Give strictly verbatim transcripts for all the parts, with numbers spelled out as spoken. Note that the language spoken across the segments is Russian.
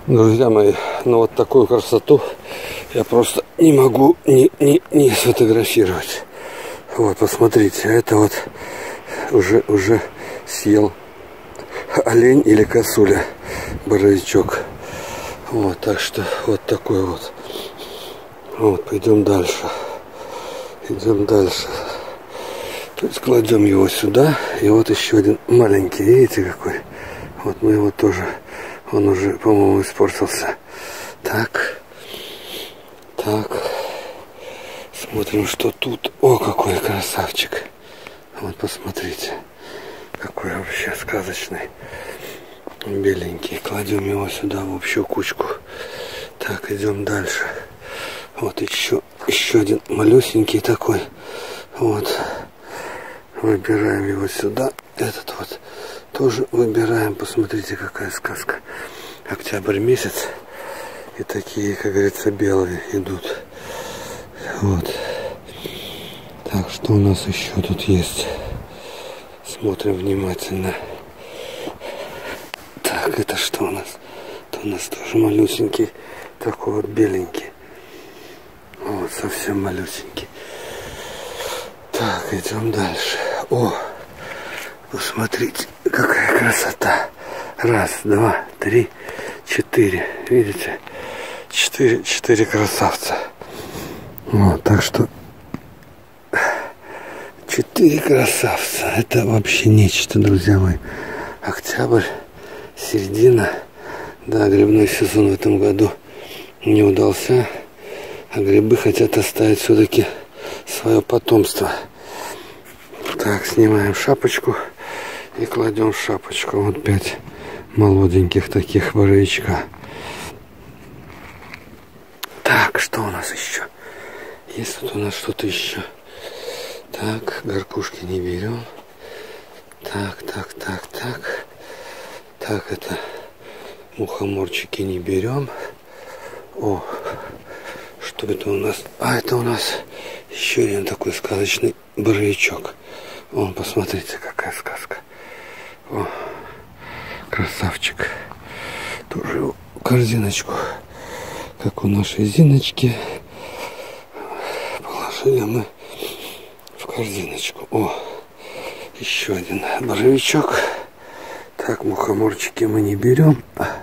Друзья мои, ну вот такую красоту я просто не могу не, не, не сфотографировать. Вот, посмотрите, это вот уже, уже съел олень или косуля, боровичок. Вот, так что вот такой вот. Вот, пойдем дальше. Идем дальше. То есть кладем его сюда. И вот еще один маленький, видите какой? Вот мы его тоже, он уже, по-моему, испортился. Так. Так. Смотрим, что тут. О, какой красавчик. Вот, посмотрите. Какой вообще сказочный. Беленький. Кладем его сюда в общую кучку. Так, идем дальше. Вот еще, еще один малюсенький такой. Вот. Выбираем его сюда. Этот вот тоже выбираем. Посмотрите, какая сказка. Октябрь месяц. И такие, как говорится, белые идут. Вот. Так, что у нас еще тут есть? Смотрим внимательно. Так, это что у нас? Это у нас тоже малюсенький. Такой вот беленький. Вот, совсем малюсенький. Так, идем дальше. О, посмотрите, какая красота. Раз, два, три, четыре. Видите? Четыре, четыре красавца. Вот, так что четыре красавца. Это вообще нечто, друзья мои. Октябрь, середина. Да, грибной сезон в этом году не удался. А грибы хотят оставить все-таки свое потомство. Так, снимаем шапочку и кладем в шапочку. Вот пять молоденьких таких боровичка. Так, что у нас еще? Есть тут у нас что-то еще. Так, горкушки не берем. Так, так, так, так. Так, это мухоморчики не берем. О, что это у нас? А, это у нас еще один такой сказочный боровичок. Вон, посмотрите, какая сказка. О, красавчик. Тоже его в корзиночку, как у нашей Зиночки. Положили мы в корзиночку. О, еще один боровичок. Так, мухоморчики мы не берем.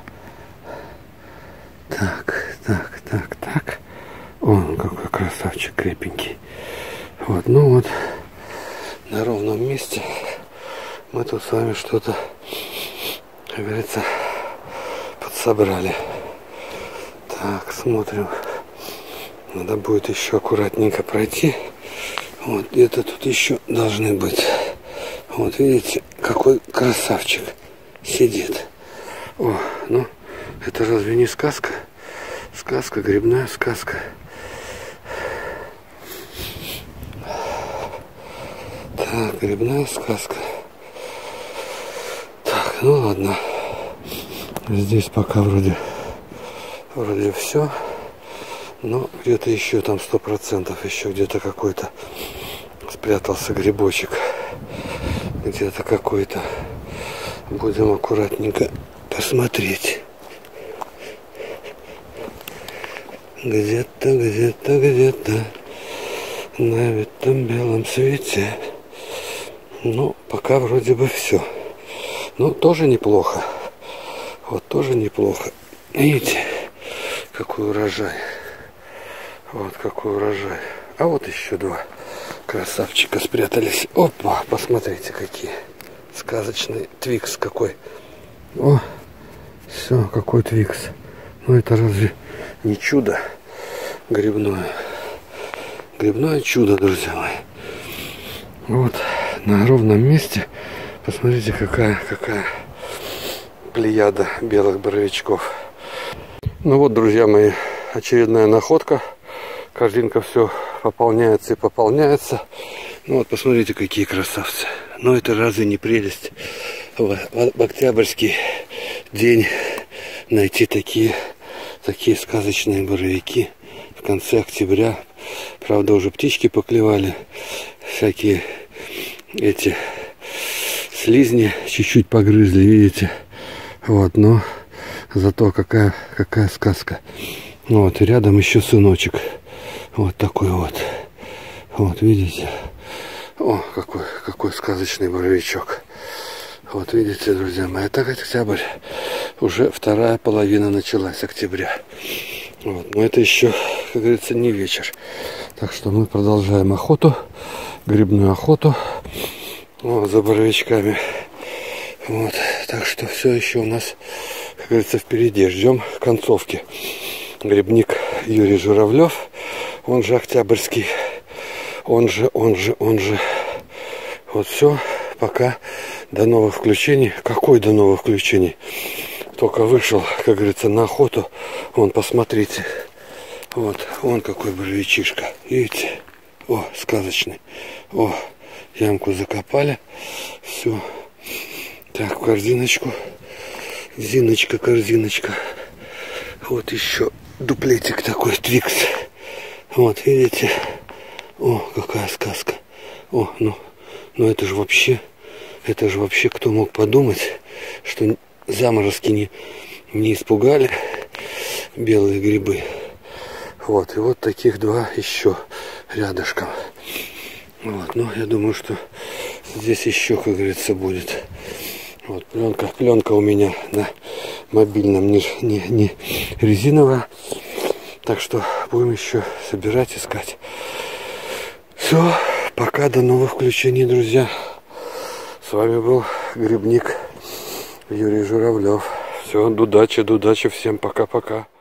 Так, так, так, так. О, какой красавчик крепенький. Вот, ну вот, на ровном месте мы тут с вами что-то, как говорится, подсобрали. Так, смотрим. Надо будет еще аккуратненько пройти. Вот, где-то тут еще должны быть. Вот, видите, какой красавчик сидит. О, ну, это разве не сказка? Сказка, грибная сказка. Так, грибная сказка. Так, ну ладно. Здесь пока вроде вроде все. Но где-то еще там сто процентов еще где-то какой-то спрятался грибочек. Где-то какой-то. Будем аккуратненько посмотреть. Где-то, где-то, где-то на этом белом свете. Ну, пока вроде бы все. Ну, тоже неплохо. Вот, тоже неплохо. Видите, какой урожай. Вот какой урожай. А вот еще два красавчика спрятались. Опа, посмотрите, какие. Сказочный твикс какой. О, все, какой твикс. Ну, это разве не чудо грибное? Грибное чудо, друзья мои. Вот, на ровном месте. Посмотрите, какая, какая плеяда белых боровичков. Ну вот, друзья мои, очередная находка. Корзинка все пополняется и пополняется. Ну вот, посмотрите, какие красавцы. Ну это разве не прелесть? В, в, в октябрьский день найти такие, такие сказочные боровики в конце октября. Правда, уже птички поклевали. Всякие эти слизни чуть-чуть погрызли, видите. Вот, но Зато какая, какая сказка. Вот, и рядом еще сыночек. Вот такой вот. Вот, видите? О, какой, какой сказочный боровичок. Вот, видите, друзья мои, так октябрь. Уже вторая половина началась октября. Вот, но это еще, как говорится, не вечер. Так что мы продолжаем охоту, грибную охоту. Вот, за боровичками. Вот, так что все еще у нас, как говорится, впереди. Ждем концовки. Грибник Юрий Журавлев, он же Октябрьский, он же, он же, он же. Вот все, пока, до новых включений. Какой до новых включений? Только вышел, как говорится, на охоту. Вон, посмотрите. Вот, он какой боровичишка. Видите? О, сказочный. О, ямку закопали. Все. Так, корзиночку. Зиночка, корзиночка. Вот еще дуплетик такой, твикс. Вот, видите? О, какая сказка. О, ну, ну это же вообще, это же вообще кто мог подумать, что заморозки не, не испугали белые грибы. Вот, и вот таких два еще рядышком. Вот, ну, я думаю, что здесь еще, как говорится, будет. Вот, пленка, пленка у меня на мобильном не, не, не резиновая. Так что будем еще собирать, искать. Все, пока, до новых включений, друзья. С вами был грибник Юрий Журавлев. Все, удачи, удачи, всем пока-пока.